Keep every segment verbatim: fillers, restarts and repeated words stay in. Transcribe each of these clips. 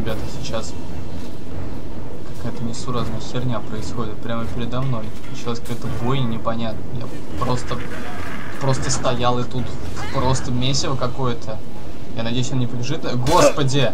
ребята, сейчас какая-то несуразная херня происходит прямо передо мной. Началась какая-то бойня непонятная. Я просто, просто стоял и тут просто месиво какое-то. Я надеюсь, он не побежит. Господи!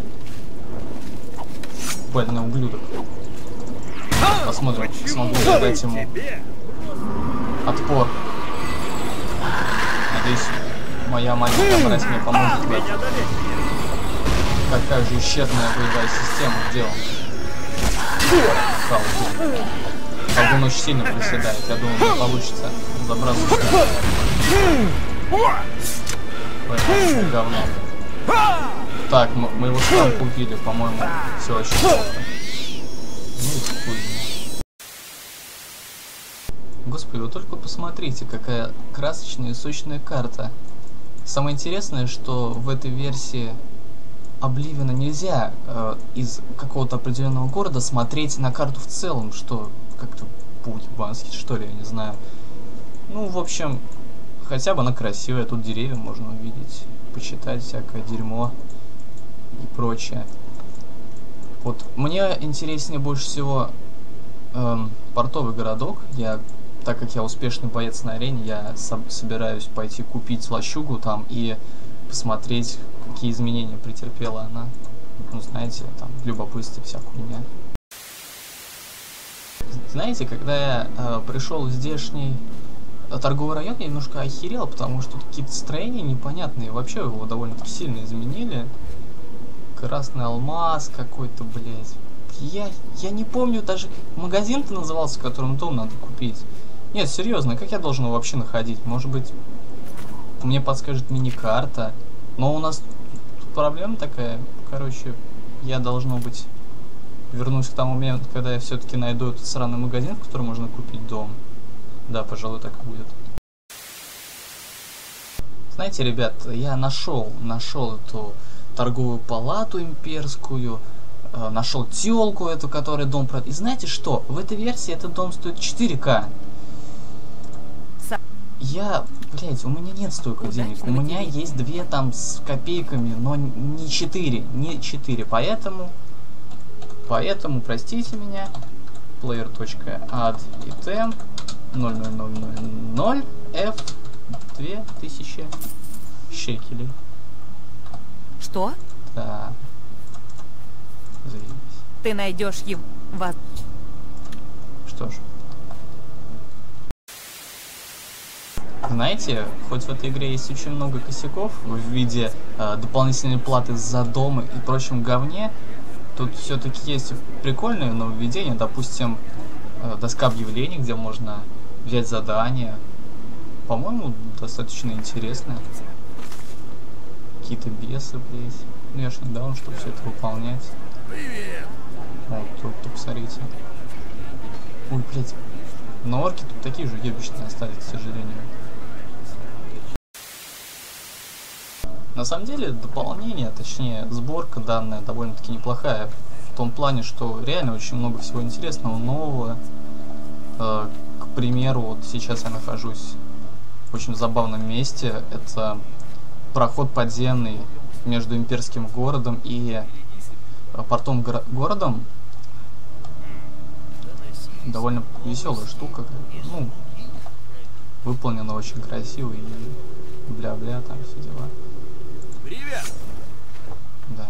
Больный ублюдок. Посмотрим, смогу я дать ему отпор. Надеюсь, моя маленькая мразь мне поможет в этом. Какая же исчерпанная боевая система, где он? Колдун очень сильно приседает, я думаю, мне получится забраться сюда. Это говно. Так, мы, мы его штамп убили, по-моему, все очень плохо. Ну и хуй. Господи, вы только посмотрите, какая красочная и сочная карта. Самое интересное, что в этой версии Обливиона нельзя э, из какого-то определенного города смотреть на карту в целом, что как-то по-ебански, что ли, я не знаю. Ну, в общем, хотя бы она красивая, тут деревья можно увидеть, почитать всякое дерьмо и прочее. Вот мне интереснее больше всего эм, портовый городок. Я, так как я успешный боец на арене, я со собираюсь пойти купить лачугу там и посмотреть, какие изменения претерпела она. Ну, знаете, там, любопытство, вся хуйня. Знаете, когда я э, пришел в здешний э, торговый район, я немножко охерел, потому что тут какие-то строения непонятные. Вообще его довольно-таки сильно изменили. Красный алмаз какой-то, блядь. Я, я не помню даже магазин-то назывался, в котором дом надо купить. Нет, серьезно, как я должен его вообще находить? Может быть, мне подскажет мини-карта. Но у нас тут проблема такая. Короче, я, должно быть, вернусь к тому моменту, когда я все-таки найду этот сраный магазин, в котором можно купить дом. Да, пожалуй, так и будет. Знаете, ребят, я нашел, нашел эту торговую палату имперскую, э, нашел тёлку эту, которая дом продает. И знаете что? В этой версии этот дом стоит четыре ка. Я, блять, у меня нет столько денег. У меня есть две там с копейками, но не четыре, не четыре. Поэтому, поэтому, простите меня, player.add item ноль ноль ноль ноль ноль эф две тысячи шекелей. Что? Да. Заебись. Ты найдешь его. Что ж. Знаете, хоть в этой игре есть очень много косяков в виде э, дополнительной платы за дом и прочем говне, тут все-таки есть прикольные нововведения, допустим, э, доска объявлений, где можно взять задание. По-моему, достаточно интересно. Какие-то бесы, блядь. Ну я ж недавно, чтобы все это выполнять. Привет! Вот, тут, посмотрите. Ой, блядь. Но орки тут такие же ебищные остались, к сожалению. На самом деле, дополнение, точнее, сборка данная довольно-таки неплохая. В том плане, что реально очень много всего интересного, нового. Э, к примеру, вот сейчас я нахожусь в очень забавном месте. Это проход подземный между имперским городом и портом горо городом. Довольно веселая штука. Ну, выполнена очень красиво и бля-бля, там все дела. Привет! Да.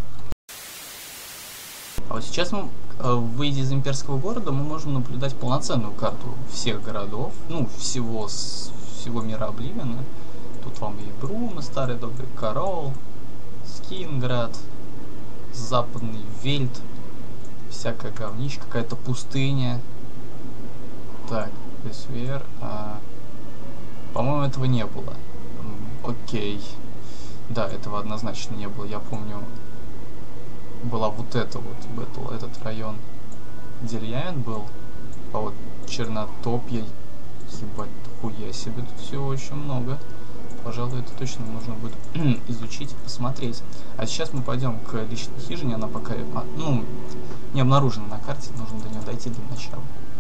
А вот сейчас мы, выйдя из имперского города, мы можем наблюдать полноценную карту всех городов, ну, всего, всего мира Обливиона. Тут вам и Брума, старый добрый Карол, Скинград, западный Вельт, всякая говнища, какая-то пустыня. Так, Весвер. А, по-моему, этого не было. Окей. Да, этого однозначно не было. Я помню, была вот эта вот, Бэтл, этот район Дельяин был, а вот Чернотопье, ебать, хуя себе, тут всего очень много. Пожалуй, это точно нужно будет изучить и посмотреть. А сейчас мы пойдем к личной хижине, она пока, ну, не обнаружена на карте, нужно до нее дойти для начала.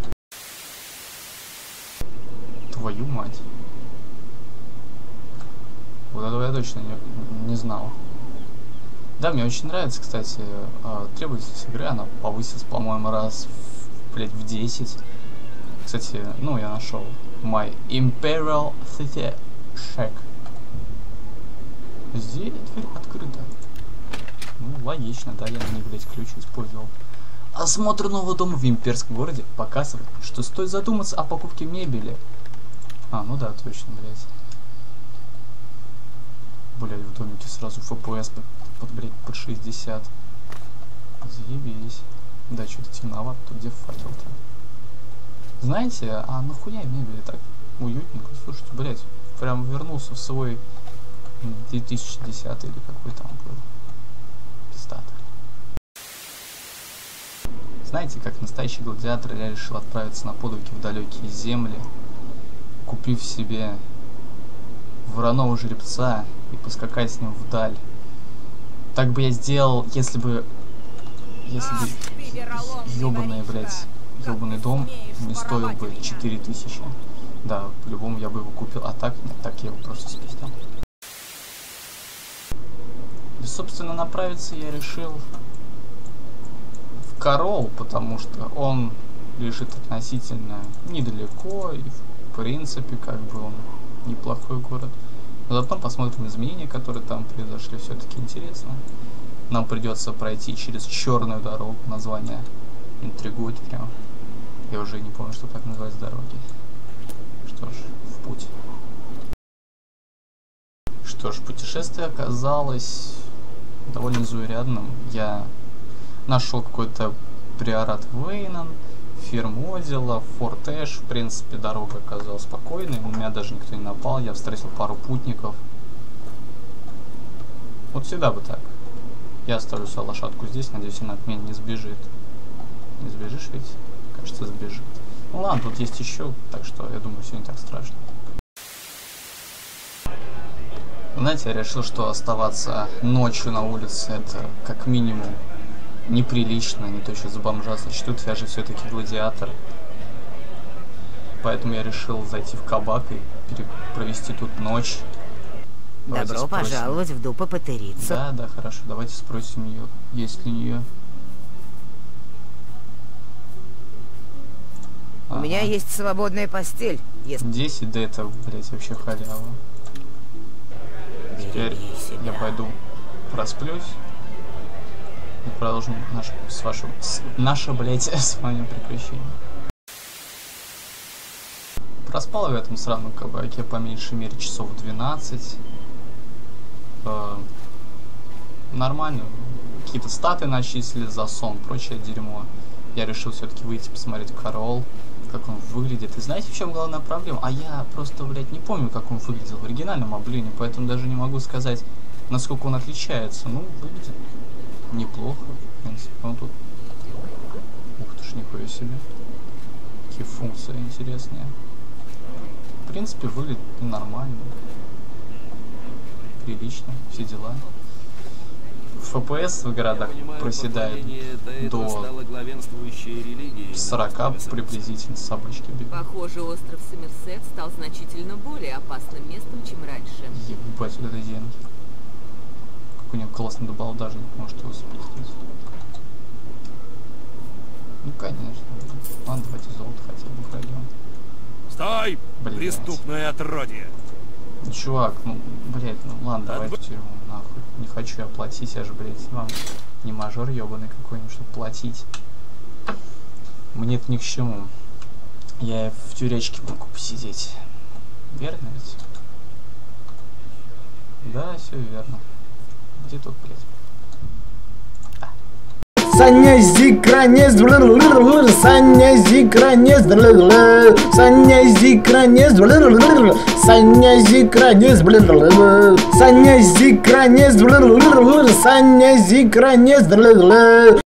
Твою мать. Вот этого я точно не, не знал. Да, мне очень нравится, кстати, требовательность игры, она повысилась, по-моему, раз в, блядь, в десять. Кстати, ну, я нашел My Imperial City Shack. Здесь дверь открыта. Ну, логично, да, я на ней, блядь, ключ использовал. Осмотр нового дома в имперском городе показывает, что стоит задуматься о покупке мебели. А, ну да, точно, блядь. Блядь, в домике сразу эф пи эс под, под, блядь, под шестьдесят. Заебись. Да, что-то темновато, тут где факел-то? Знаете, а нахуя мебели так уютненько? Слушайте, блядь, прям вернулся в свой две тысячи десятый или какой там был. Пиздата. Знаете, как настоящий гладиатор, я решил отправиться на подвиги в далекие земли, купив себе вороного жеребца и поскакать с ним вдаль. Так бы я сделал, если бы... Если бы... Ёбаный, блядь, ёбаный дом не стоил бы четыре тысячи. Да, по-любому я бы его купил, а так, нет, так я его просто спиздил. И, собственно, направиться я решил в Карол, потому что он лежит относительно недалеко, и в принципе, как бы он неплохой город. Но потом посмотрим изменения, которые там произошли, все-таки интересно. Нам придется пройти через черную дорогу, название интригует прям. Я уже не помню, что так называется дороги. Что ж, в путь. Что ж, путешествие оказалось довольно заурядным. Я нашел какой-то приорат Вейнан, фирму Одила, Форт Эш. В принципе, дорога оказалась спокойной, у меня даже никто не напал, я встретил пару путников. Вот всегда бы так. Я оставлю свою лошадку здесь, надеюсь, она от меня не сбежит. Не сбежишь ведь? Кажется, сбежит. Ну ладно, тут есть еще, так что я думаю, все не так страшно. Знаете, я решил, что оставаться ночью на улице это как минимум неприлично, не то еще за бомжа сочтут, я же все-таки гладиатор. Поэтому я решил зайти в кабак и провести тут ночь. Давайте Добро спросим. пожаловать в Дупа Патерицу. Да, да, хорошо. Давайте спросим ее, есть ли у нее. У Ага. меня есть свободная постель. Если... десять, да это, блять, вообще халява. Теперь Береги себя. я пойду просплюсь и продолжим наш, с вашим, с, наше, блять, с вами приключение. Проспал я в этом сраном кабаке по меньшей мере часов двенадцать. Э, нормально. Какие-то статы начислили за сон, прочее дерьмо. Я решил все-таки выйти посмотреть Карол, как он выглядит. И знаете, в чем главная проблема? А я просто, блядь, не помню, как он выглядел в оригинальном облине, поэтому даже не могу сказать, насколько он отличается. Ну, выглядит неплохо, в принципе. Он тут... Ух ты ж, нихуя себе. Какие функции интересные. В принципе, выглядит нормально. Прилично, все дела. эф пи эс в городах проседает до сорока приблизительно, собачки бегают. Похоже, остров Сомерсет стал значительно более опасным местом, чем раньше. Ебать, вот это деньги. Как у него классно добалдажник, может его спиздить. Ну, конечно. Ладно, давайте золото хотя бы украдем. Стой! Блядь. Преступное отродье! Ну, чувак, ну, блядь, ну ладно, давай в тюрьму, нахуй. Не хочу я платить, я же, блядь, вам не мажор ебаный какой-нибудь, чтобы платить. Мне это ни к чему. Я в тюрячке могу посидеть. Верно ведь? Да, все верно. Где тут, блядь? Саня Зикранес, Саня Зикранес, Саня Зикранес, Саня Зикранес, Саня Зикранес, Саня Зикранес.